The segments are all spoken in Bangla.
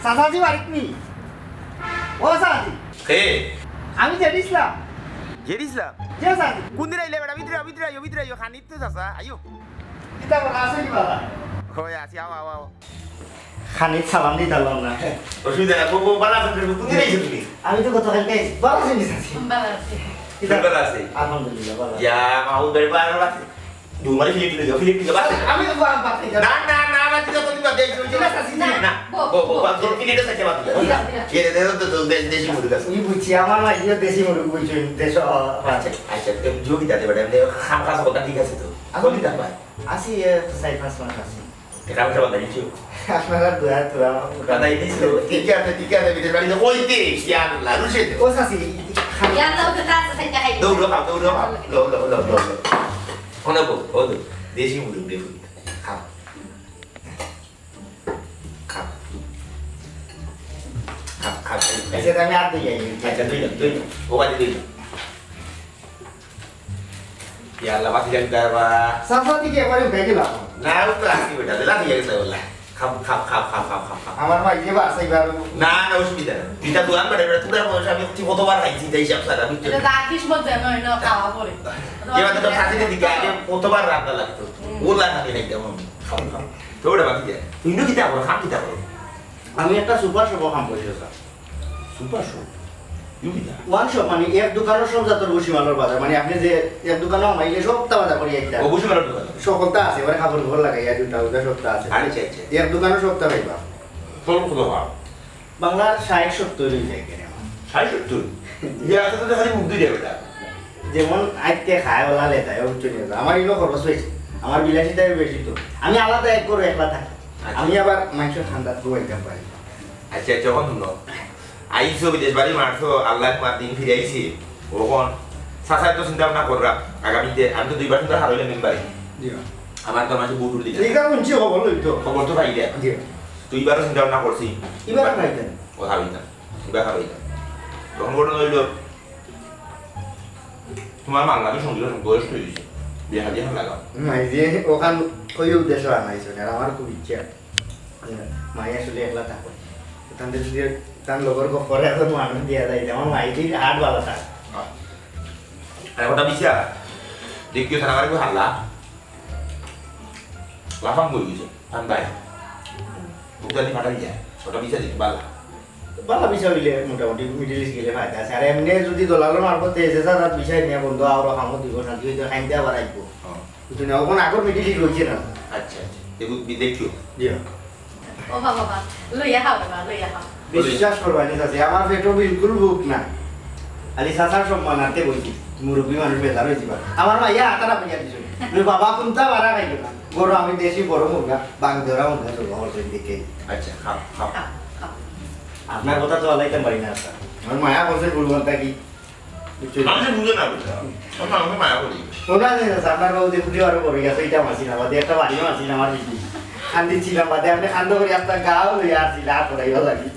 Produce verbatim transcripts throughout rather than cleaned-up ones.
চাচাজি বাড়িত নি ও চাচাজি কে আমি জেড ইসলাম জেড ইসলাম কে চাচাজি কোন দিন আইলে বেটা ভিতরে ভিতরে আইও ভিতরে আইও খানিত তো চাচা আইও কিতা বলা আছে কি বাবা হয় আসি আও আও আও খানিত সালাম দিতালাম না অসুবিধা না বউ বালা ফেলে কোন দিন আইছো তুমি আমি তো গতকাল গেছি ভালো আছেন চাচাজি ভালো আছে কিতা ভালো আছে আলহামদুলিল্লাহ ভালো ইয়া মাউদ বাড়ি বাড়ি বাড়ি দুমারে ফিলিপ দিলে ফিলিপ দিলে বাড়ি আমি তো বাপ বাপ না না না বাড়ি তো তুমি বাড়ি যাইছো না চাচাজি না না বউ বউ বাড়ি তো ফিলিপ সাথে বাড়ি কে দে তো তো দেশি মুরগি আছে ই বুঝছি আমার মা ইয়ে দেশি মুরগি বুঝছেন দেশ আচ্ছা আচ্ছা তুমি যোগী দাতে বেটা এমনি খাম খাস কথা ঠিক আছে তো কোন দিন ভাই আসি সাই পাঁচ মাস আসি এটা আমরা বাড়ি দিছো আপনারা দুয়া তুয়া বাড়ি দিছো ঠিক আছে ঠিক আছে বিদেশ বাড়ি তো ওই তে ইয়াল্লাহ রুশে ও চাচি ইয়াল্লা ওকে কাছে থেকে খাই দৌড়ো খাও দৌড়ো খাও লো লো লো লো কোন বউ ও দেশি মুরগি দেখুন খাও খাও খাও খাও এসে আমি আর দিয়ে যাই আচ্ছা দুই দুই ও বাড়ি দুই ইয়াল্লাহ বাকি জানি কারবা চাচাজি কি একবারে উঠে গেলাম না ও তো আসি বেটা দিলা দিয়ে গেছে বললা খাও খাও খাও খাও খাও খাও খাও আমার মা ইয়ে বাসা এবার না না অসুবিধা না দুইটা দোকান বেড়ে বেড়ে তোরা বসে আমি ঠিক কতবার খাইছি তাই হিসাব সারা বুঝছো এটা রাখিস বলতে নয় না খাওয়া পরে এবার তো সাথে দিকে আগে কতবার রান্না লাগতো ও লাগা দিয়ে একদম খাও খাও তো ওটা বাকি যায় তুই নো কিতা করো খাম কিতা করো আমি একটা সুপার শপ কাম করি স্যার সুপার শো ইউবিদা ওয়ান শপ মানে এক দোকানের সব জাতের বসি মালের বাজার মানে আপনি যে এক দোকানে মাইলে সবটা বাজার করি একটা অবশ্যই মারার দোকান সকলটা আছে এবারে খাবার ঘর লাগাই আর দুটা দুটা সবটা আছে আচ্ছা আচ্ছা এক দোকানে সবটা পাইবা তোর কত ভাব বাংলার ষাট সত্তর হয়ে যায় কেন ষাট সত্তর ইয়া তো তো খালি মুখ দিয়ে বেটা যেমন আইতে খায় ওলা লেতায় ও চলে যায় আমার ইনো খরচ হয়েছে আমার বিলাসিতাই বেশি তো আমি আলাদা এক করে একলা থাকি আমি আবার মাংস ঠান্ডা খুয়াইতে পারি আচ্ছা যখন শুনো আইসো বিদেশ বাড়ি মারছো আল্লাহ তোমার দিন ফিরে আইছি ওখন সাসায় তো চিন্তা ভাবনা কররা আগামীতে আমি তো দুইবার চিন্তা হারাইলাম মেম্বারে আমার তো মাসে বুট উঠ দিকে ঠিক আছে শুনছি খবর লইতো খবর তো পাই দেয় দুইবারও চিন্তা ভাবনা করছি এবার খাইতেন ও হারাইতাম এবার হারাইতাম তখন ঘটনা হইল তোমার মাল্লাকে সঙ্গীত বয়স হয়ে গেছে বিয়ে হাজিয়ে লাগাও নাই যে ওখান ওই উদ্দেশ্য আনাইছো আর আমার খুব ইচ্ছা মাই আসলে একলা থাকো তাদের যদি তার লগর করে এখন মানুষ দিয়া যায় আমার মাইটির হাট ভালো থাকে আর ওটা বিছা দেখিও থানা আমার হাল্লা লাফাং বই গেছে ঠান্ডায় বুকদানি ফাটাই যায় ওটা বিছা দেখি বালা ভালো বিষয় হইলে মোটামুটি মিডিল ইস্ট গেলে ফায়দা আছে আর এমনি যদি দলালো মারফত এসে তার বিষয় নিয়ে বন্ধু আরো কামত দিব না দুই খাইন দেওয়া বাড়াইব বুঝলি না ওখানে আগর মিডিল ইস্ট রয়েছে না আচ্ছা আচ্ছা দেখুন দেখিও জি ও বাবা বাবা লইয়া খাও বাবা লইয়া খাও বিশ্বাস করবানি চাচি আমার পেটও বিলকুল বুক না আলি চাচার সম্মানার্থে বলছি মুরব্বী মানুষ বেজার হয়েছি আমার মাইয়া আটারা পাইয়া দিছিল বাবা কোনটা বাড়া খাইল না বড় আমি দেশি বড় মুরগা বাং ধরা মুরগা তো আমার দিকে আচ্ছা খাও খাও খাও খাও আপনার কথা তো আলাইতে পারি না স্যার আমার মায়া বলছে বলবন্তা কি আমি বুঝে না বুঝা আমার আমি মায়া করি ওনা নেই না আপনার বাবু যে খুঁজে আরো পড়ে গেছে এটা মাসি না বাদে একটা বাড়িও মাসি না আমার দিদি খান্দি ছিলাম বাদে আপনি খান্দ করে আপনার গাও লইয়া আসছি না পড়াইও লাগি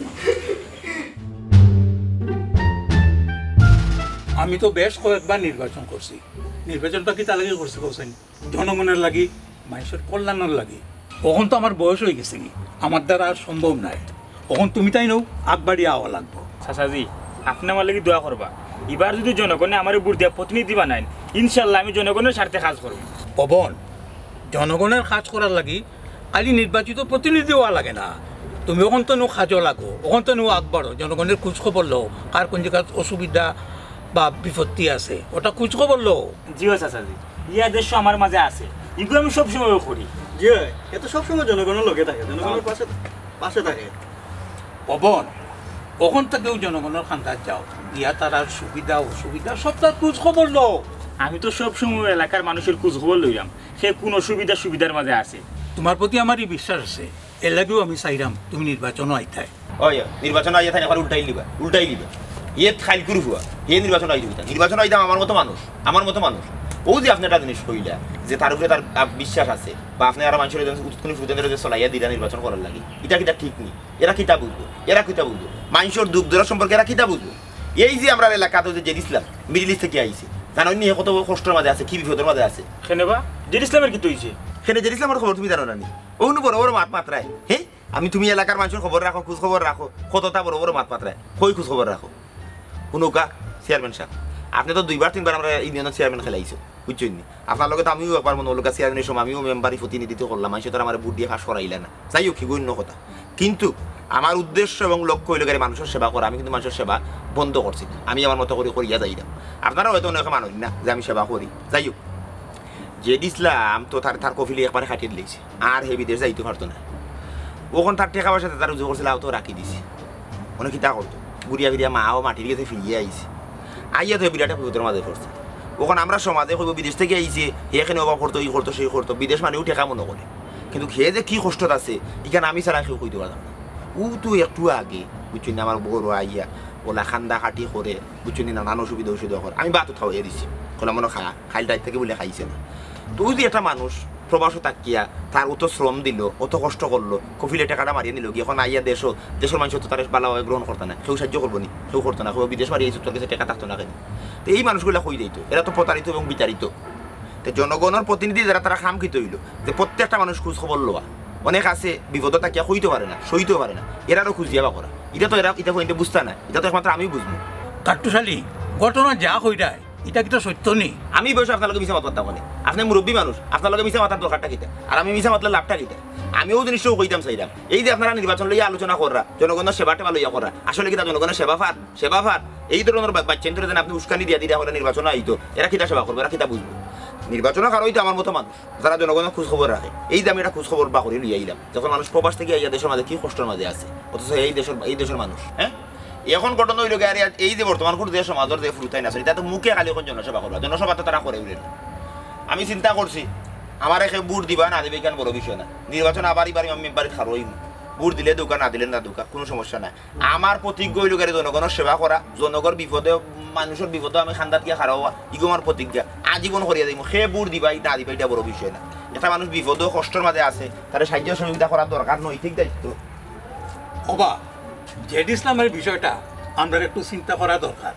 আমি তো বেশ কয়েকবার নির্বাচন করছি নির্বাচনটা কি তার লাগে করছি কোসেন জনগণের লাগি মানুষের কল্যাণের লাগি তখন তো আমার বয়স হয়ে গেছে কি আমার দ্বারা আর সম্ভব নাই তখন তুমি তাই নও আগবাড়ি আওয়া লাগবো চাচাজি আপনি আমার লাগি দোয়া করবা এবার যদি জনগণে আমার বুট দিয়া প্রতিনিধি বানায় ইনশাল্লাহ আমি জনগণের স্বার্থে কাজ করব পবন জনগণের কাজ করার লাগি খালি নির্বাচিত প্রতিনিধি হওয়া লাগে না তুমি ওখান তো নো কাজও লাগো ওখান তো নো আগবাড়ো জনগণের খোঁজ খবর লো কার কোন জায়গায় অসুবিধা বা বিপত্তি আছে ওটা খোঁজ খবর লো জিও চাচাজি ইয়া দেশ আমার মাঝে আছে এগুলো আমি সবসময় করি জি এত সবসময় জনগণের লোকে থাকে জনগণের পাশে পাশে থাকে পবন ওখান থেকেও জনগণের খান্দার যাও গিয়া তার সুবিধা অসুবিধা সব তার খোঁজ খবর লো আমি তো সবসময় এলাকার মানুষের খোঁজ খবর লইলাম সে কোন অসুবিধা সুবিধার মাঝে আছে তোমার প্রতি আমারই বিশ্বাস আছে এর লাগেও আমি চাইলাম তুমি নির্বাচনও আইতাই ওই নির্বাচন আইয়া থাকে আবার উল্টাই লিবা উল্টাই লিবা ইয়ে খাইল করে হুয়া হে নির্বাচন আই দিবা নির্বাচন আইতাম আমার মতো মানুষ আমার মতো মানুষ ও যে আপনি একটা জিনিস কইলা যে তার উপরে তার বিশ্বাস আছে বা আপনি আর মানুষের উৎক্ষণি সুযোগের যে চলাইয়া দিলা নির্বাচন করার লাগে এটা কিটা ঠিক নেই এরা কিটা বুঝবো এরা কিটা বুঝবো মানুষের দুঃখ দূর সম্পর্কে এরা কিটা বুঝবো এই যে আমরা এলাকাতে যে ইসলাম মিডিল ইস্ট থেকে আইছে জানো নিয়ে কত কষ্টের মাঝে আছে কি বিপদের মাঝে আছে কেন বা জেড ইসলামের কি হইছে সেটা জেড ইসলামের খবর তুমি জানো না নি অন্য বড় বড় মাত মাত্রায় হ্যাঁ আমি তুমি এলাকার মানুষের খবর রাখো, খোঁজ খবর রাখো, কতটা বড় বড় মাত পাত্রায় কই খোঁজ খবর রাখো। শুনুকা চেয়ারম্যান সাহেব, আপনি তো দুইবার তিনবার আমরা ইউনিয়নের চেয়ারম্যান খেলাইছো, বুঝছেন নি? আপনার লগে তো আমিও একবার মনে হলো চেয়ারম্যানের সময় আমিও মেম্বারি প্রতিনিধিত্ব করলাম, মানুষ তো আমার বুট দিয়ে ফাঁস করাইলে না, যাই হোক অন্য কথা। কিন্তু আমার উদ্দেশ্য এবং লক্ষ্য হইল গেলে মানুষের সেবা করা। আমি কিন্তু মানুষের সেবা বন্ধ করছি, আমি আমার মতো করে করিয়া যাই না। আপনারা হয়তো অনেক মানুষ না যে আমি সেবা করি। যাই হোক, যে দিসলাম তো তার তার কফিলি একবারে খাটিয়ে দিয়েছে, আর হে বিদেশ যাইতে পারতো না। ওখান তার টেকা পয়সাতে তার উজু করছিল, তো রাখি দিছে। অনেক খিতা করতো, ঘুরিয়া ফিরিয়া মাও মাটির গেছে ফিরিয়ে আইছে, আইয়া তো বিরাট বিপদের মাঝে পড়ছে। ওখানে আমরা সমাজে কইব বিদেশ থেকে আইছে, এখানে অভাব করতো, ই করতো, সেই করতো, বিদেশ মানেও টেকা মনে করে। কিন্তু খেয়ে যে কি কষ্টত আছে এখানে আমি ছাড়া কেউ কইতে পারতাম না। ও তো একটু আগে বুঝছেন আমার বড় আইয়া ওলা খান্দা খাটি করে, বুঝছেন না, নানান অসুবিধা অসুবিধা করে। আমি বাতো খাওয়াইয়া দিছি, কোলা মনে খা খাইল টাইট থেকে বলে খাইছে না। তো ওই যে একটা মানুষ প্রবাসও তাকিয়া তার অত শ্রম দিল, অত কষ্ট করলো, কফিলে টাকাটা মারিয়ে নিল, এখন আইয়া দেশও দেশের মানুষ তো তার ভালোভাবে গ্রহণ করতো না, কেউ সাহায্য করবো নি, কেউ করতো না, কেউ বিদেশ মারিয়ে তোর কাছে টাকা থাকতো না কেন। তো এই মানুষগুলো কই দিত, এরা তো প্রতারিত এবং বিচারিত। তো জনগণের প্রতিনিধি যারা তারা খামখিত হইল যে প্রত্যেকটা মানুষ খোঁজ খবর লওয়া। অনেক আছে বিপদ তাকিয়া কইতে পারে না, সইতেও পারে না, এরারও খুঁজ দিয়াবা করা। এটা তো এরা এটা পয়েন্টে বুঝতে না, এটা তো একমাত্র আমি বুঝবো। কাট্টুশালী ঘটনা যা হইটায় এটা কি তো সত্য নেই? আমি বয়স আপনার লগে মিশা মাত করতাম মানে, আপনি মুরব্বী মানুষ, আপনার লগে মিশা মাতার দরকারটা কিটা, আর আমি মিশা মাতলে লাভটা কিটা? আমিও জিনিসটাও কইতাম চাইলাম, এই যে আপনারা নির্বাচন লইয়া আলোচনা করা, জনগণের সেবা টেবা লইয়া করা, আসলে কিটা জনগণের সেবা ফার সেবা ফার এই ধরনের বাচ্চা যেন আপনি উস্কানি দিয়া দিয়া হলে নির্বাচন আইতো, এরা কিটা সেবা করবো, এরা কিটা বুঝবো? নির্বাচনের কারণ হইতো আমার মতো মানুষ যারা জনগণের খোঁজ খবর রাখে। এই যে আমি একটা খোঁজ খবর বা করে লিয়ে আইলাম, যখন মানুষ প্রবাস থেকে আইয়া দেশের মাঝে কি কষ্টের মাঝে আছে, অথচ এই দেশের এই দেশের মানুষ। হ্যাঁ, এখন ঘটনা হইল গিয়ে এই যে বর্তমান কোনো দেশ সমাজের যে ফুরুতাই না, এটা তো মুখে খালি এখন জনসেবা করবা, জনসভা তো তারা করে উঠলেন। আমি চিন্তা করছি আমার একে বুট দিবা না দিবে কেন বড় বিষয় না, নির্বাচন আবার এবার আমি বাড়ি খারোই বুট দিলে দোকা না দিলে না দোকা, কোনো সমস্যা নাই। আমার প্রতিজ্ঞা হইল গেলে জনগণের সেবা করা, জনগণ বিপদে মানুষের বিপদে আমি খান্দাত গিয়ে খারাপ হওয়া, ইগো আমার প্রতিজ্ঞা আজীবন করিয়া দিব। সে বুট দিবাই না দিবা এটা বড় বিষয় না। একটা মানুষ বিপদ কষ্টের মাঝে আছে, তার সাহায্য সহযোগিতা করার দরকার নৈতিক দায়িত্ব। অবা জেড ইসলামের বিষয়টা আমরা একটু চিন্তা করা দরকার।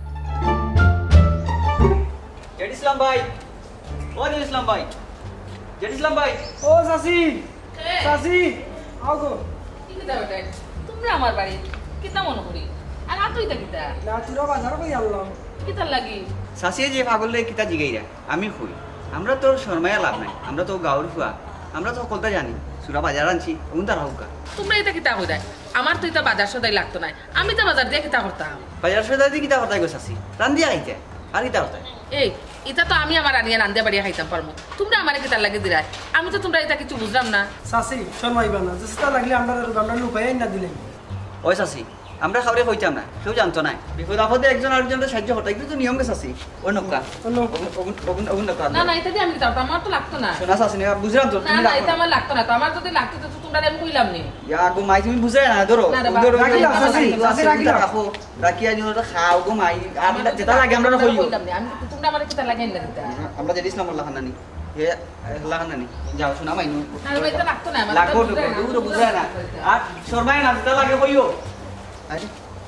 জেড ইসলাম ভাই, ও জেড ইসলাম ভাই, জেড ইসলাম ভাই, ও সাসি সাসি আও গো। কি কিতা বেটা তোমরা আমার বাড়ি কিতা মনে করি আর আতুই তা কিতা না তুরা বাজার কই আল্লাহ কিতা লাগি সাসি যে পাগলে কিতা জিগাইরা আমি কই আমরা তো শর্মায়া লাভ নাই, আমরা তো গাঁওর ফুয়া, আমরা তো কলতা জানি সুরা বাজার আনছি ওন তার হোকা। তোমরা এটা কিতা কইরা আমার তো এটা বাজার সদাই লাগতো না, আমি তো বাজার দিয়ে কিতা করতাম। বাজার সদাই দিয়ে কিতা করতাই গো সাসি? রান্দিয়া খাইতে আর কিতা করতাই? এই এটা তো আমি আমার আনিয়া রান্দিয়া বাড়িয়া খাইতাম পারমু, তোমরা আমারে কিতা লাগে দিরাই? আমি তো তোমরা এটা কিছু বুঝলাম না। সাসি শর্মাইবা না, চেষ্টা লাগলে আমরা আমরা লুকাই না দিলে। ওই সাসি আমরা খাওয়ারে কইতাম না, কেউ জানতো না, বিপদ আপদে একজন আরেকজনের সাহায্য করতে এগুলো তো নিয়ম গেছে সাসি। ওই নৌকা না না এটা দিয়ে আমি কিতা করতাম, আমার তো লাগতো না। শোনা সাসি না বুঝলাম তো, না না এটা আমার লাগতো না, তো আমার যদি লাগতো তো তোমরা আমি কইলাম নি। ইয়া গো মাই তুমি বুঝাই না ধরো ধরো রাখো রাখিয়া নিও খাও গো মাই, আর যেটা লাগে আমরা কইও। আমি তোমরা আমারে কিতা লাগাই না দিতা, আমরা যে ইসলাম আল্লাহ নানি হে আল্লাহ নানি যাও শোনা মাইনু আর এটা লাগতো না, আমার লাগো দূর বুঝাই না আর শর্মায় না যেটা লাগে কইও। আরে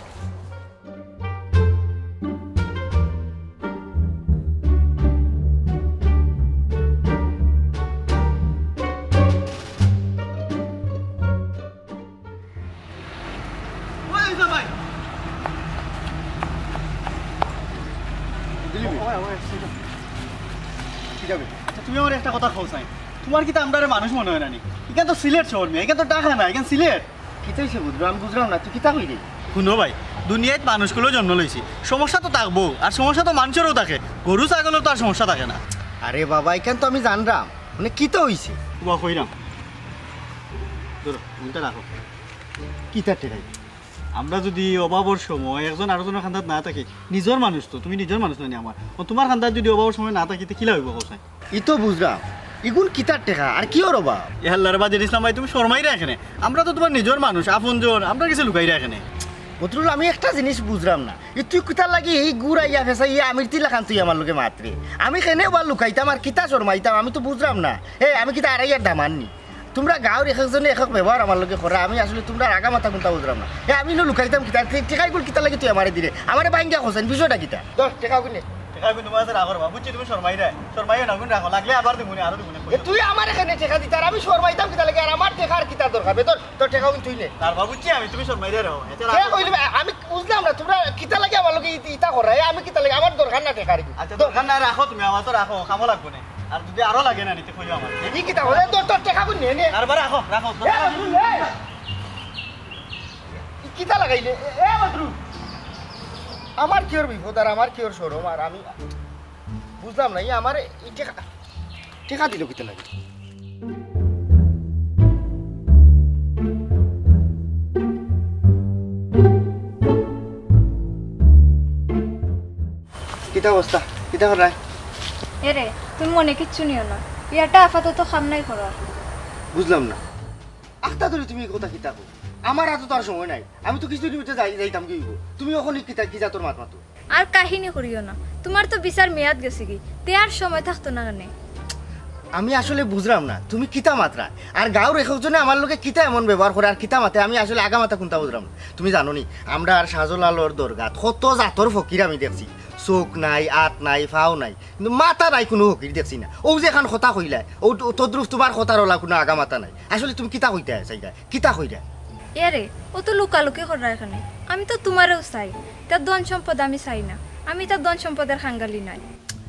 তুমি আমার একটা কথা খাও চাই, তোমার কি আমরা মানুষ মনে হয় নানি? এখানে তো সিলেট শহর মেয়ে, এখানে তো টাকা না, এখানে সিলেট কিতাইছে বুঝলাম বুঝলাম না, তুই কিতা কই রে? শুনো ভাই, দুনিয়াত মানুষগুলো জন্ম লইছি, সমস্যা তো থাকবো, আর সমস্যা তো মানুষেরও থাকে, গরু ছাগলের তো আর সমস্যা থাকে না। আরে বাবা এখান তো আমি জানলাম, মানে কিতা হইছে? বা কইরাম ধরো মনটা রাখো, কিতা টেকাই আমরা যদি অভাবর সময় একজন আরেকজনের খান্দাত না থাকি, নিজের মানুষ তো, তুমি নিজের মানুষ নানি আমার, তোমার খান্দাত যদি অভাবর সময় না থাকি কি লাগবে কোথায়? ই তো বুঝলাম, ইগুন কিতার টেকা আর কি ওর অভাব? এহাল্লার বাজের ইসলাম ভাই তুমি শর্মাই রাখেনে, আমরা তো তোমার নিজের মানুষ আপনজন, আমরা কিছু লুকাই রাখেনে। বদরুল আমি একটা জিনিস বুঝলাম না, ই তুই কিতার লাগি এই গুড়া ইয়া ফেসা ইয়া আমির তিলা খান তুই আমার লোকে মাত্রে, আমি কেনে বা লুকাইতাম আর কিতা শর্মাইতাম আমি তো বুঝলাম না। এ আমি কিতা আড়াইয়ার দামাননি, তোমরা গাঁৱৰ এক একজনে এক এক ব্যবহার আমার লোকে করা, আমি আসলে তোমরা আগা মাথা কোনটা বুঝলাম না। এ আমি লুকাইতাম কিতা টেকাই গুল কিতা লাগে তুই আমারে দিলে আমারে বাইঙ্গা খোঁজেন বিষয়টা কিতা? দশ টেকা গুনে তুই আমার এখানে টেকা দিতার, আমি শর্মাইতাম কিতা লাগে আর আমার টেকার কিতা দরকার? দরকার বে তোর তোর টাকা তুই নে তার ভাবুছি আমি তুমি শর্মাইরে রাখো কে কইলি আমি বুঝলাম না তোমরা কিতা লাগে আমার লগে ইতা করা আমি কিতা লাগে আমার দরকার না টাকা আচ্ছা দরকার না রাখো তুমি আমার তো রাখো কামো লাগবো না আর যদি আরো লাগে না নিতে কইও আমার এই কিতা হলে তোর তোর টাকা কই নে নে আরবার রাখো রাখো কিতা লাগাইলে এ বদরু আমার কি ওর বিপদ আর আমার কি ওর শরম আর আমি বুঝলাম না আমার এই টাকা টাকা দিল কিতা লাগে কিতা অবস্থা কিতা করায় এরে তুমি মনে কিচ্ছু নিও না ইয়াটা আপাতত খাম নাই করার বুঝলাম না আখতা ধরে তুমি এই কথা কিতা কো আমার হাতে তো আর সময় নাই আমি তো কিছু নিতে যাই যাইতাম কি হইব তুমি ওখানে কিতা কি যা তোর মাত মাতো আর কাহিনী করিও না তোমার তো বিচার মেয়াদ গেছে কি তে আর সময় থাকতো না কেন আমি আসলে বুঝলাম না তুমি কিতা মাত্রা আর গাঁর একজনে আমার লোকে কিতা এমন ব্যবহার করে আর কিতা মাতে আমি আসলে আগা মাথা কোনটা বুঝলাম না তুমি জানো নি আমরা আর সাজলালর দরগাত কত জাতর ফকির আমি দেখছি চোখ নাই আত নাই ফাও নাই কিন্তু মাথা নাই কোনো ফকির দেখছি না ও যে এখন কথা কইলা ও তদ্রুপ তোমার কথার ওলা কোনো আগা মাথা নাই আসলে তুমি কিতা কইতে চাইলা কিতা কইলা এরে ও তো লুকালুকি করা এখানে আমি তো তোমারও চাই তার ধন সম্পদ আমি চাই না আমি তার ধন সম্পদের খাঙ্গালি নাই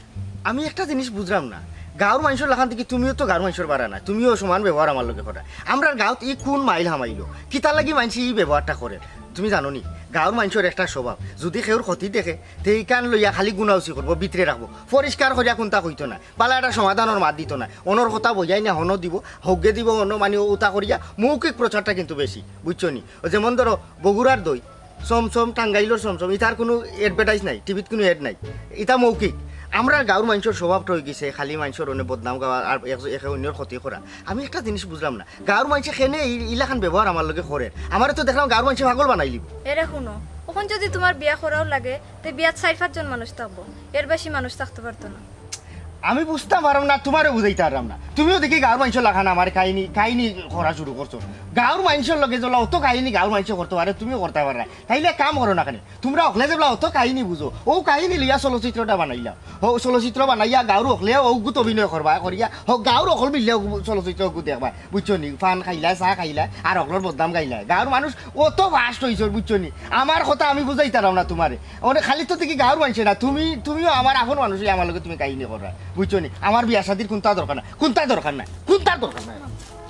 আমি একটা জিনিস বুঝলাম না গাঁর মানুষের লাখান থেকে তুমিও তো গাঁর মানুষের বাড়া না তুমিও সমান ব্যবহার আমার লোকে করা আমরা গাঁত ই কোন মাইল হামাইলো কিতা লাগি মানুষ ই ব্যবহারটা করে তুমি জানো নি গাঁর মানুষের একটা স্বভাব যদি সেওর ক্ষতি দেখে তেই কান লইয়া খালি গুণাউচি করবো ভিতরে রাখবো পরিষ্কার করিয়া কোনটা কইতো না পালা একটা সমাধানের মাত দিত না অনর কথা বজাই না হন দিব হগে দিব অন্য মানে ওটা করিয়া মৌখিক প্রচারটা কিন্তু বেশি বুঝছো নি যেমন ধরো বগুড়ার দই চমচম টাঙ্গাইলোর চমচম ইটার কোনো এডভার্টাইজ নাই টিভিত কোনো এড নাই ইটা মৌখিক আমরা গাঁর মানুষের স্বভাবটা হয়ে গেছে খালি মানুষের অনেক বদনাম গাওয়া আর একে অন্যের ক্ষতি করা আমি একটা জিনিস বুঝলাম না গাঁর মানুষে খেনে ইলাখান ব্যবহার আমার লগে করে আমার তো দেখলাম গাঁর মানুষে পাগল বানাই লিব এরে শুনো ওখান যদি তোমার বিয়া করাও লাগে তো বিয়াত চার পাঁচজন মানুষ থাকবো এর বেশি মানুষ থাকতে পারতো না আমি বুঝতে পারলাম না তোমারও বুঝাইতে পারলাম না তুমিও দেখি গাঁর মানুষের লাখান আমার কাহিনী কাহিনী করা শুরু করছো গাঁর মানুষের লগে যা অত কাহিনী গাঁর মানুষ করতে পারে তুমিও করতে পারে না তাইলে কাম করো না কেন তোমরা অকলে যাবলা অত কাহিনী বুঝো ও কাহিনী লিয়া চলচ্চিত্রটা বানাইলা ও চলচ্চিত্র বানাইয়া গাঁর অকলে অগুত অভিনয় করবা করিয়া হোক গাঁর অকল মিললে চলচ্চিত্র অগু দেখবা বুঝছো নি ফান খাইলা চাহ খাইলা আর অকলের বদনাম গাইলা গাঁর মানুষ অত ফাস্ট হয়েছ বুঝছো নি আমার কথা আমি বুঝাইতে পারলাম না তোমারে মানে খালি তো দেখি গাঁর মানুষে না তুমি তুমিও আমার আপন মানুষই আমার লগে তুমি কাহিনী করা বুঝছো নি আমার বিয়া শাদির কোনটা দরকার না কোনটা দরকার নাই কোনটা দরকার নাই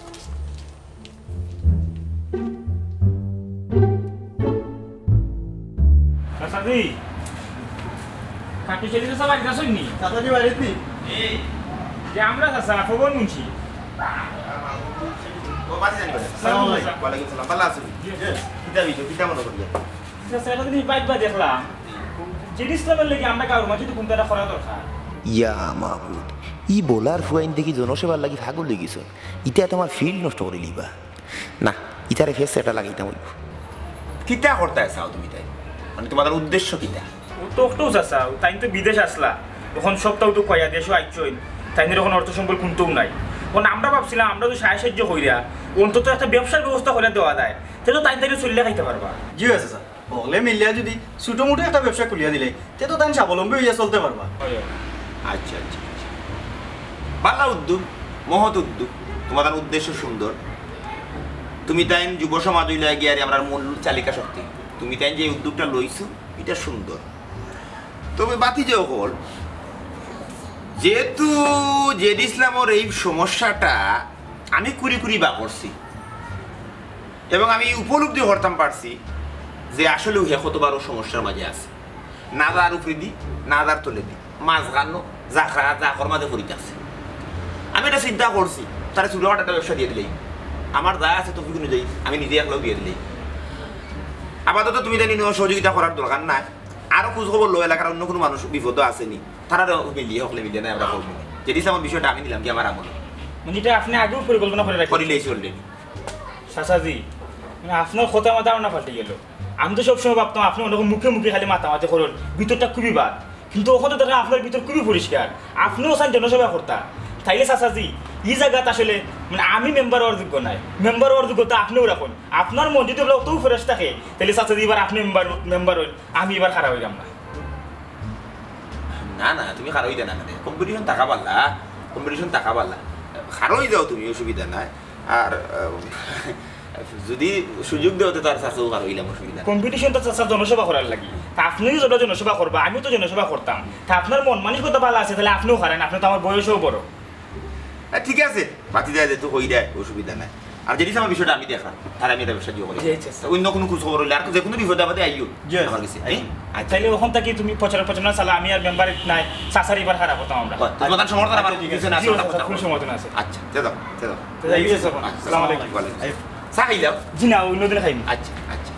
সাদি কাটি চলি তো সবাই গাছনি চাচাজি বাড়িতে নি এই যে আমরা চাচা খবর মুনছি ও বাতি জানি বলে আসসালামু আলাইকুম ওয়া আলাইকুম সালাম ভালো আছেন কিতা বিজো কিতা মনে করিয়া চাচা এটা দিন বাইক বা দেখলাম জিনিস লেভেল লাগি আমরা কারো মাঝে তো কোনটা করা দরকার ইয়া মাহবুদ ই বোলার ফুয়াইন দেখি জনসেবার লাগি ভাগল লেগেছ ইটা তোমার ফিল্ড নষ্ট করে লিবা না ইটারে ফেস এটা লাগাইতাম হইব কিতা করতে চাও তুমি তাই মানে তোমাদের উদ্দেশ্য কিতা ও তো একটাও চাচা তাই তো বিদেশ আসলা তখন সপ্তাহ তো কয়া দেশও আইচই তাই তখন অর্থ সম্পদ কোনটাও নাই তখন আমরা ভাবছিলাম আমরা তো সাহায্য কইরা অন্তত একটা ব্যবসার ব্যবস্থা করে দেওয়া যায় তাই তো তাই তাই চললে খাইতে পারবা জি আছে স্যার বলে মিলিয়া যদি ছোটো মোটো একটা ব্যবসা খুলিয়া দিলে তে তো তাই স্বাবলম্বী হইয়া চলতে পারবা আচ্ছা আচ্ছা ভালো উদ্যোগ মহৎ উদ্যোগ তোমাদের উদ্দেশ্য সুন্দর তুমি তাই যুব সমাজ হইলে গিয়ে আমরা মূল চালিকা শক্তি তুমি তাই যে উদ্যোগটা লইছো এটা সুন্দর তবে বাতি যে হল যেহেতু জেড ইসলামের এই সমস্যাটা আমি কুড়ি কুড়ি বা করছি এবং আমি উপলব্ধি করতাম পারছি যে আসলে হে কতবারও সমস্যার মাঝে আছে না যার উপরে দি না যার তলে দি মাছ গানো যা খা যা কর মাঝে করিতে আছে আমি এটা চিন্তা করছি তারা চুরি একটা ব্যবসা দিয়ে দিলেই আমার যা আছে তো কোনো যাই আমি নিজে একলাও দিয়ে দিলেই আপাতত তুমি জানি সহযোগিতা করার দরকার নাই আরো খোঁজ খবর লো এলাকার অন্য কোনো মানুষ বিপদ আসেনি তারা মিলিয়ে হকলে মিলিয়ে নাই আমরা করবো যেটি আমার বিষয়টা আমি নিলাম কি আমার আমল মানে এটা আপনি আগেও পরিকল্পনা করে রাখি করিলেই চললেন চাচাজি মানে আপনার কথা আমার ধারণা পাল্টে গেল আমি তো সবসময় ভাবতাম আপনি অন্য মুখে মুখে খালি মাতামাতি করুন ভিতরটা খুবই বাদ কিন্তু ওখানে দেখা আপনার ভিতর খুবই পরিষ্কার আপনিও চান জনসেবা করতা তাইলে চাচাজি এই জায়গাতে আসলে মানে আমি মেম্বার হওয়ার যোগ্য নাই মেম্বার হওয়ার যোগ্যতা আপনিও রাখুন আপনার মন যদি অত ফ্রেশ থাকে তাহলে চাচাজি এবার আপনি মেম্বার মেম্বার হইল আমি এবার খারাপ হইলাম না না না তুমি খারাপ হইতে না কম্পিটিশন টাকা পারলা কম্পিটিশন টাকা পারলা খারাপ হয়ে যাও তুমি অসুবিধা নাই আর যদি সুযোগ দেওয়াতে তার চাচাও আর হইলাম অসুবিধা কম্পিটিশন তো চাচা জনসভা করার লাগি তা আপনিও যদি জনসভা করবা আমিও তো জনসভা করতাম তা আপনার মন মানসিকতা ভালো আছে তাহলে আপনিও হারেন আপনি তো আমার বয়সেও বড় হ্যাঁ ঠিক আছে বাতি দেয় যেহেতু হই দেয় অসুবিধা নাই আর যদি আমার বিষয়টা আমি দেখা আর আমি এটা সাহায্য করি অন্য কোনো খোঁজ খবর হলে আর যে কোনো বিপদ আপদে আইও আমার কাছে আচ্ছা তাহলে ওখান থেকে তুমি প্রচার প্রচারণা চালা আমি আর মেম্বার নাই চাচার এবার খারাপ হতাম আমরা তোমার সমর্থন আমার কিছু না ফুল সমর্থন আছে আচ্ছা দাদা দাদা আসসালামু আলাইকুম চা খাই দাও জি না অন্যদিন খাইনি আচ্ছা আচ্ছা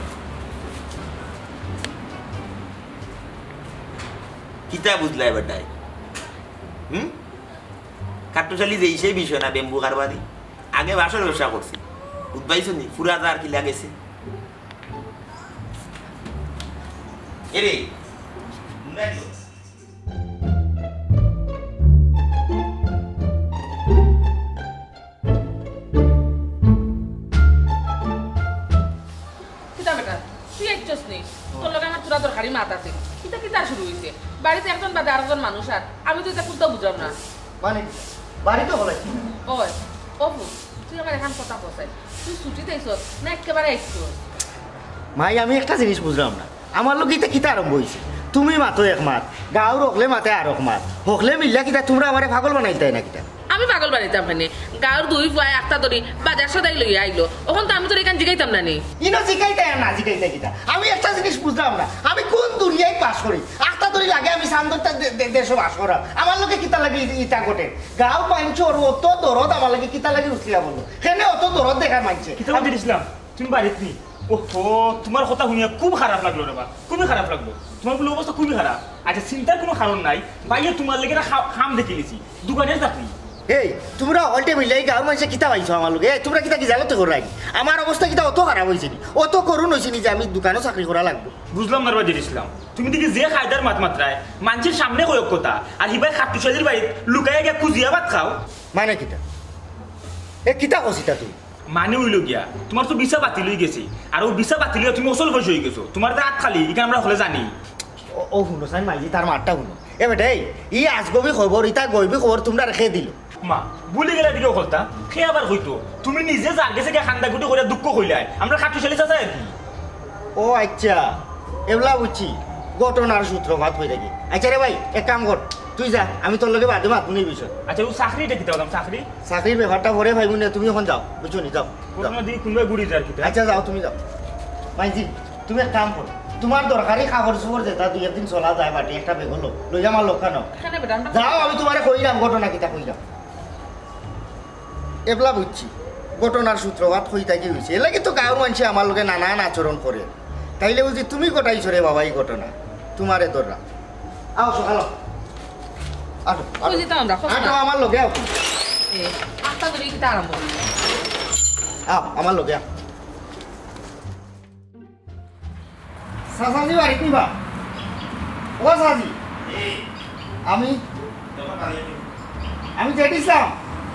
কিতা বুঝলা এবারটাই হুম কাট্টুশালি যে সেই বিষয় না বেম্বু কারবারি আগে বাসর ব্যবসা করছি উদ্বাইছ নি ফুরাটা আর কি লাগেছে এরে কিতা বেটা তুই একচস নি তোর লগে আমার পুরা দরকারি মাত আছে কিতা কিতা শুরু হইছে বাড়িতে একজন বাদে আরেকজন মানুষ আর আমি তো এটা কোথাও বুঝলাম না মানে বাড়ি তো হলাই ওই অপু তুই আমার এখন কথা বসাই তুই ছুটি দিয়েছ না একেবারে একটু মাই আমি একটা জিনিস বুঝলাম না আমার লোক এটা কিতা আরম্ভ হয়েছে তুমি মাতো এক মাত গাঁও রকলে মাতে আর এক মাত হকলে মিললা কিতা তোমরা আমার পাগল বানাইতাই না কিতা আমি পাগল বানাইতাম মানে গাঁর দুই ফুয়াই একটা ধরি বাজার সদাই লই আইলো ওখান তো আমি তোর এখান জিগাইতাম না নি ইনো জিগাইতাই না জিগাইতাই কিতা আমি একটা জিনিস বুঝলাম না আমি কোন দুনিয়ায় বাস করি একটা ধরি লাগে আমি সান্দরটা দেশে বাস করা আমার লোকে কিতা লাগে ইটা গোটে গাঁও পাঞ্চর অত দরদ আমার লাগে কিতা লাগে উঠলিয়া বললো সেনে অত দরদ দেখার মানছে কিতা বলতে দিছিলাম তুমি বাড়িতে নি ওহো তোমার কথা শুনিয়া খুব খারাপ লাগলো রে বা খুবই খারাপ লাগলো তোমার বলে অবস্থা খুবই খারাপ আচ্ছা চিন্তার কোনো কারণ নাই বাইরে তোমার লেগে খাম দেখে নিছি দোকানের চাকরি এই তোমরা অল্টে মিলাই গাঁও মানুষে কিতা পাইছো আমার লোকে তোমরা কিতা কি জানো তো করাই আমার অবস্থা কিতা অত খারাপ হয়েছে নি অত করুন হয়েছে নি যে আমি দোকানও চাকরি করা লাগবে বুঝলাম না বাজি দিছিলাম তুমি দেখি যে খায়দার মাত মাত্রায় মানুষের সামনে কয়ক কথা আর হিবাই খাট্টুশালির বাড়িতে লুকাইয়া গিয়া খুঁজিয়া ভাত খাও মানে কিতা এ কিতা কছিতা তুই মানে হইল গিয়া তোমার তো বিছা বাতিল হয়ে গেছে আর ও বিছা বাতিল হয়ে তুমি অসল বসে হয়ে গেছো তোমার তো হাত খালি এখানে আমরা হলে জানি ও শুনো সাই মাইজি তার মারটা শুনো এ বেটা ই আজগবি খবর ইতা গইবি খবর তোমরা রেখে দিল মা বলে গেলে দিকে হলতা সে আবার হইতো তুমি নিজে যার গেছে গিয়ে খান্দা গুটি করে দুঃখ হইলাই আমরা খাট্টুশালি চাচা আর কি ও আচ্ছা এবলা বুঝছি ঘটনার সূত্রপাত হয়ে থাকি আচ্ছা রে ভাই এক কাম কর তুই যা আমি তোর লগে বাদে মাত নিবি বিষয় আচ্ছা ও চাকরিটা কি দাও চাকরি চাকরির ব্যাপারটা পরে ভাই বোনে তুমি এখন যাও বুঝছো নি যাও কোনো দিন কোনবা গুড়ি যার কি আচ্ছা যাও তুমি যাও মাইজি তুমি এক কাম করো তোমার দরকারি খাবার সুবর যেটা দুই একদিন চলা যায় বাটি একটা বেগ হলো লই আমার লোক খানো যাও আমি তোমারে কইলাম ঘটনা কিটা কইলাম এবলা বুঝছি ঘটনার সূত্রপাত হই থাকি হয়েছে এর লাগে তো গাঁর মানুষে আমার লোকে নানান আচরণ করে তাইলে বুঝি তুমি ঘটাইছো রে বাবা এই ঘটনা তোমারে দররা আও সকাল আটো আটো আমার লোকে আও আটটা ধরে কিতা আরম্ভ আও আমার লোকে আও সাসাজি বাড়ি কিবা ও সাজি আমি আমি যেটিছিলাম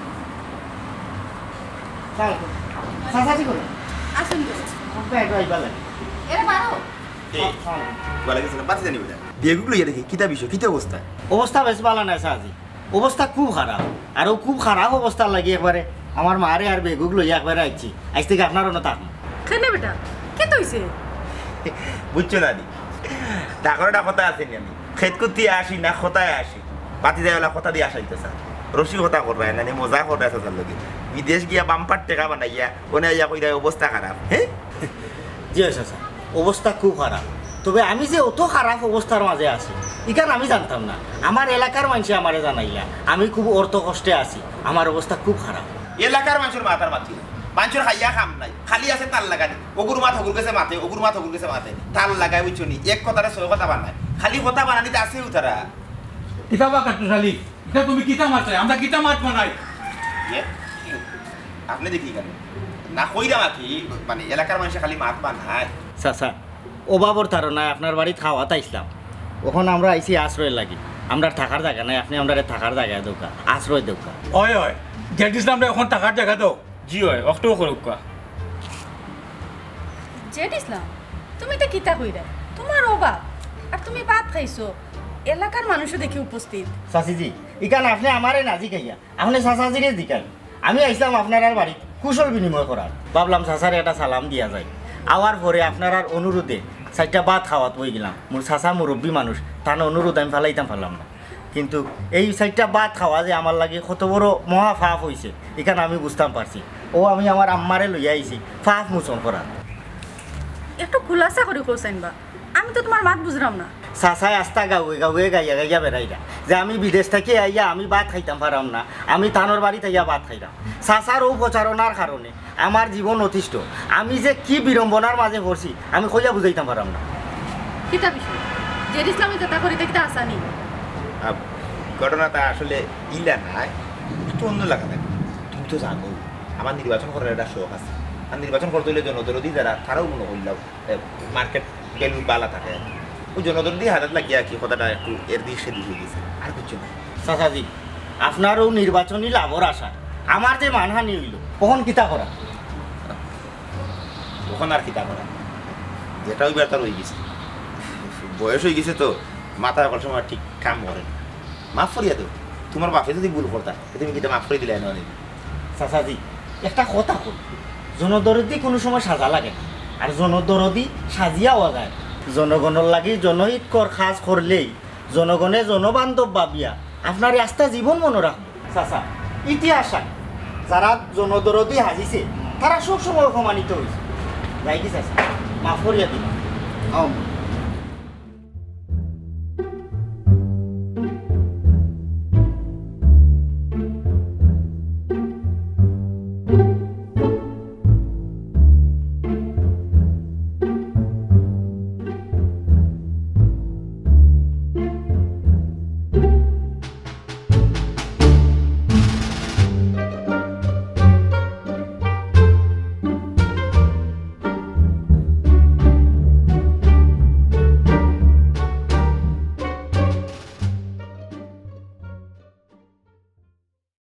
চল সাসাজি করে আসুন তো ওকে একটু আইবা লাগে এরা পারো এই বলা গেছে না বাতি জানি বুঝা বেগুলো ইয়া দেখি কিতা বিষয় কিতা অবস্থা অবস্থা বেশ ভালো না সাজি অবস্থা খুব খারাপ আর ও খুব খারাপ অবস্থা লাগে একবারে আমার মারে আর বেগুক লইয়া একবারে আইছি আজ থেকে আপনারও না থাকুন কেনে বেটা কে তইছে বুঝছো না দি ডাকরটা কথা আছে নি আমি খেত করতে আসি না কথায় আসি বাতি যাইলা কথা দিয়ে আসাইতেছে রসিকতা করবে না মজা করবে তার লগে বিদেশ গিয়া বাম্পার টাকা বানাইয়া ওনে ইয়া কইরা অবস্থা খারাপ হ্যাঁ জি স্যার অবস্থা খুব খারাপ তবে আমি যে অত খারাপ অবস্থার মাঝে আছি ইকান আমি জানতাম না আমার এলাকার মানুষ আমারে জানাইলা আমি খুব অর্থ কষ্টে আছি আমার অবস্থা খুব খারাপ এলাকার মানুষের মাথার মাতি মানুষের খাইয়া খাম নাই খালি আছে তাল লাগানি ওগুর মাথা ওগুর গেছে মাথে ওগুর মাথা ওগুর গেছে মাথে তাল লাগাই বুঝছো নি এক কথাটা ছয় কথা বানায় খালি কথা বানানিতে আছে উতারা কিতা বা কাটুশালি এটা তুমি কিতা মারতে আমরা কিতা মাত বানাই আপনি দেখি কেন না কইরা মাথি মানে এলাকার মানুষ খালি মাত বানায় চাচা অভাবর ধারণায় আপনার বাড়িতে খাওয়াতে আইসলাম ওখানে আমরা আইসি আশ্রয় লাগি আমরা থাকার জায়গা নাই আপনি আমরা থাকার জায়গা দৌকা আশ্রয় দৌকা হয় হয় যেটিস আমরা এখন থাকার জায়গা দাও জি হয় অক্টো করুক জেট ইসলাম তুমি তো কিতা কইরা তোমার অভাব আর তুমি ভাত খাইছো এলাকার মানুষও দেখি উপস্থিত চাচিজি ইকান আপনি আমারে নাজি খাইয়া আপনি চাচাজিরে দিকান আমি আইসলাম আপনার আর বাড়িতে কুশল বিনিময় করার ভাবলাম চাচার একটা সালাম দিয়া যায় আওয়ার পরে আপনার আর অনুরোধে চারটা ভাত খাওয়াত বই গেলাম মোর চাচা মুরব্বী মানুষ তার অনুরোধ আমি ফেলাইতাম ফেললাম না কিন্তু এই চারটা ভাত খাওয়া যে আমার লাগে কত বড় মহা ফাফ হয়েছে এখানে আমি বুঝতাম পারছি ও আমি আমার আম্মারে লইয়া আইছি ফাফ মোচন করা একটু খুলাসা করে কোসাইন বা আমি তো তোমার মাত বুঝলাম না চাচাই আস্তা গাউয়ে গাউয়ে গাইয়া গাইয়া বেড়াইরা যে আমি বিদেশ থেকে আইয়া আমি ভাত খাইতাম পারাম না আমি তানোর বাড়িতে আইয়া ভাত খাইতাম চাচার ও প্রচারণার কারণে আমার জীবন অতিষ্ঠ আমি যে কি বিড়ম্বনার মাঝে পড়ছি আমি কইয়া বুঝাইতাম পারাম না কিতা বিষয় যে ইসলামী কথা করিতে কিতা আসানি ঘটনাটা আসলে ইলা নাই একটু অন্য লাগা থাকে তুমি তো জানো আমার নির্বাচন করার একটা শখ আছে আর নির্বাচন করতে হলে জনদরদি যারা তারাও মনে করলাম মার্কেট ভ্যালু বালা থাকে ওই জনদরদি হাজার লাগিয়ে কি কথাটা একটু এর দিক সেদিক হয়ে গেছে আর কিছু না চাচাজি আপনারও নির্বাচনী লাভর আশা আমার যে মানহানি হইল কখন কিতা করা ওখানে আর কিতা করা যেটা ওই বেড়াতার হয়ে গেছে বয়স হয়ে গেছে তো মাথা এখন সময় ঠিক কাম করে না মাফ করিয়া তো তোমার বাপে যদি ভুল করতা তুমি কিটা মাফ করে দিলে না চাচাজি একটা কথা কর জনদরদি কোনো সময় সাজা লাগে না আর জনদরদি সাজিয়াও যায় জনগণের লাগি জনহিত কর কাজ করলেই জনগণে জনবান্ধব ভাবিয়া আপনার রাস্তা জীবন মনে রাখবো চাচা ইতিহাস যারা জনদরদি হাজিছে তারা সব সময় অপমানিত হয়েছে যাই কি চাচা মাফ করিয়া দিন